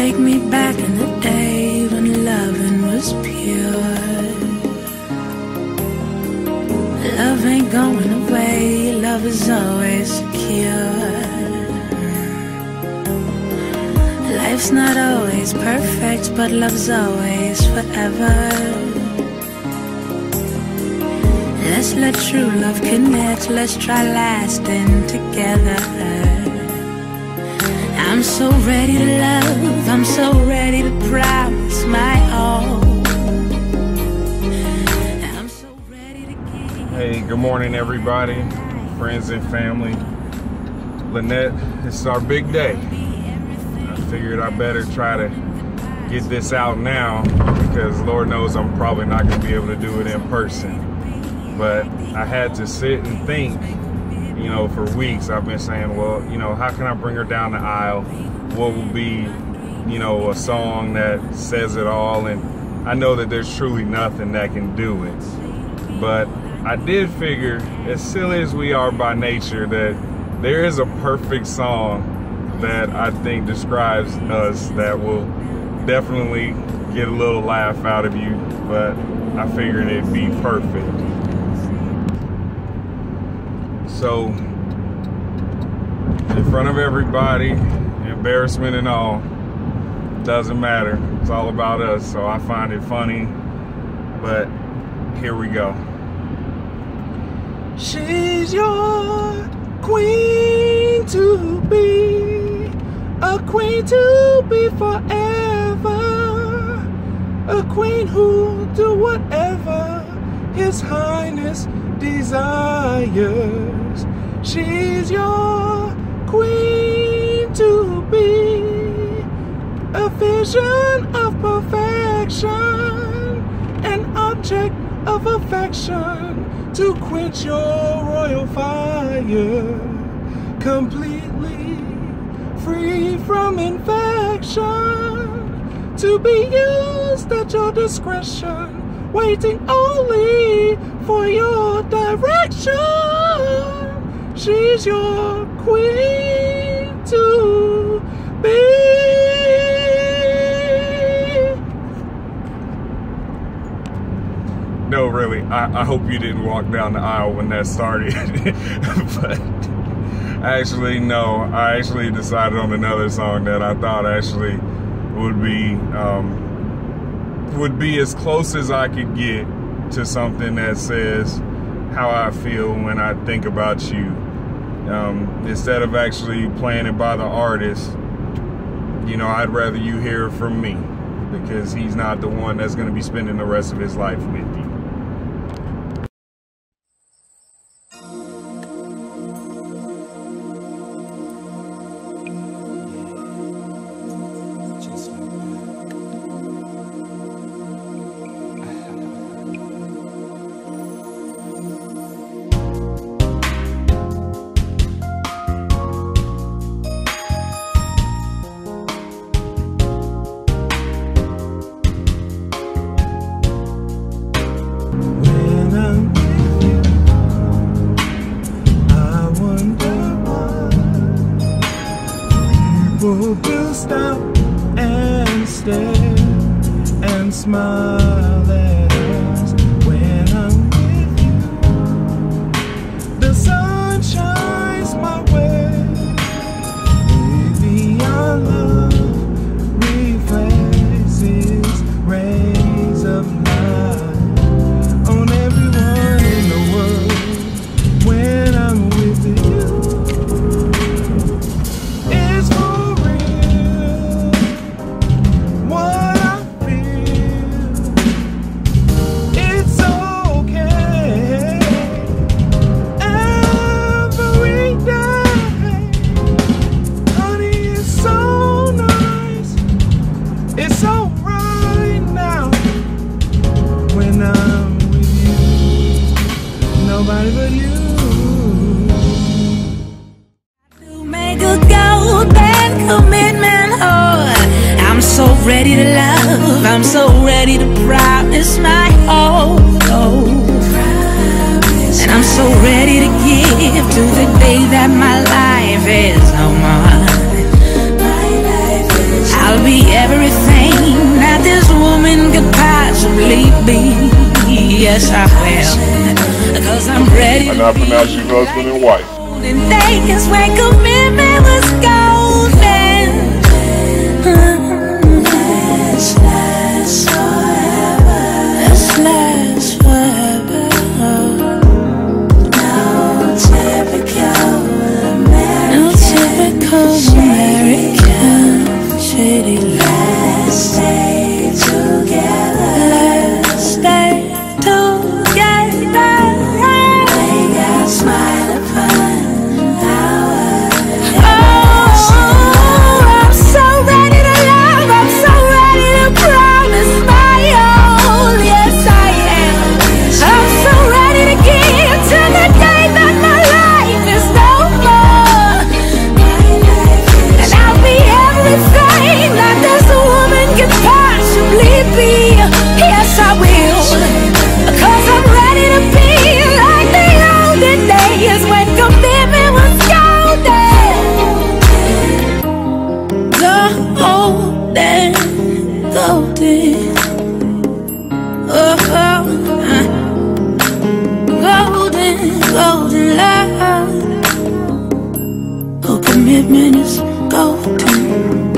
Take me back in the day when loving was pure. Love ain't going away, love is always secure. Life's not always perfect, but love's always forever. Let's let true love connect, let's try lasting together. I'm so ready to love, I'm so ready to promise my all. I'm so ready to give. Hey, good morning everybody, friends and family. Lynette, it's our big day. I figured I better try to get this out now because Lord knows I'm probably not going to be able to do it in person. But I had to sit and think, you know, for weeks I've been saying, well, you know, how can I bring her down the aisle? What will be, you know, a song that says it all? And I know that there's truly nothing that can do it. But I did figure, as silly as we are by nature, that there is a perfect song that I think describes us that will definitely get a little laugh out of you, but I figured it'd be perfect. So, in front of everybody, embarrassment and all, doesn't matter. It's all about us, so I find it funny, but here we go. She's your queen to be, a queen to be forever, a queen who'll do whatever His Highness desires. She's your queen to be, a vision of perfection, an object of affection to quench your royal fire, completely free from infection, to be used at your discretion, waiting only for your direction. She's your queen to be. No, really, I hope you didn't walk down the aisle when that started. But I actually decided on another song that I thought actually would be as close as I could get to something that says how I feel when I think about you. Instead of actually playing it by the artist, you know, I'd rather you hear it from me, because he's not the one that's going to be spending the rest of his life with you. Will stop and stare and smile at us when I'm with you. The sun shines my way, baby, our love reflects its rays of light on everyone in the world when I'm with you. Nobody but you. To make a golden commitment, oh, I'm so ready to love, I'm so ready to promise my all, oh. And I'm so ready to give to the day that my life is no more. I'll be yes I will. Cause I'm ready I now pronounce you husband and wife. golden days when commitment was golden. Let's last forever. Let's last forever. No typical American city. Let's stay together. Let's stay together. Lay our smile upon our. I'm so ready to love. I'm so ready to promise my all. Yes, I am. I'm so ready to give till the day that my life is over. And I'll be everything that this woman can possibly be. Yes, I will. Cause I'm ready to be like the olden days when commitment was golden. Golden, golden. Oh, golden, golden love. Oh, commitment is golden.